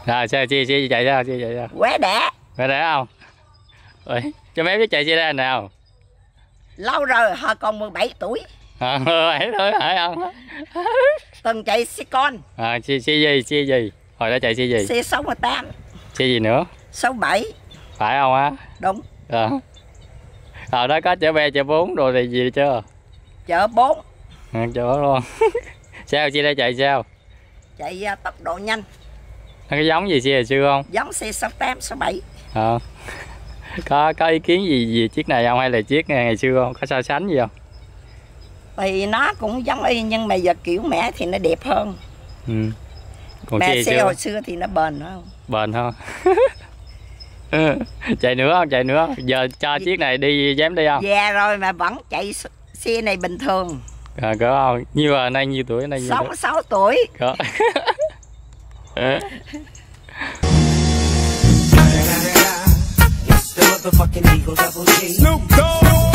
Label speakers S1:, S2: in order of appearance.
S1: Rồi sao chia chạy sao, chia chạy sao?
S2: Quế đẻ.
S1: Quế đẻ không? Ủa, cho mấy đứa chạy chia ra nào?
S2: Lâu rồi, họ còn 17 tuổi.
S1: 17 tuổi phải không?
S2: Từng chạy xe con.
S1: Chia gì? Hồi đó chạy chia gì?
S2: Xe 68.
S1: Chia gì nữa?
S2: 67.
S1: Phải không á?
S2: Đúng.
S1: Hồi đó có chở 3 chở 4 rồi thì gì chưa?
S2: Chở 4.
S1: Chở 4 luôn. Sao chia ra chạy sao?
S2: Chạy tốc độ nhanh.
S1: Cái giống gì xe hồi xưa không?
S2: Giống xe 68, 67.
S1: Có ý kiến gì về chiếc này không, hay là chiếc ngày xưa không? Có so sánh gì không?
S2: Thì nó cũng giống y nhưng mà giờ kiểu mẹ thì nó đẹp hơn.
S1: Còn
S2: mẹ xe hồi xưa thì nó bền không?
S1: Bền hơn. Chạy nữa không? Giờ cho chiếc này đi, dám đi không?
S2: Già rồi mà vẫn chạy xe này bình thường.
S1: Có không? Nhiêu rồi, nay nhiêu tuổi? Nay
S2: 66 tuổi.
S1: Có.
S3: The motherfucking Eagle Double G. Snoop Dogg.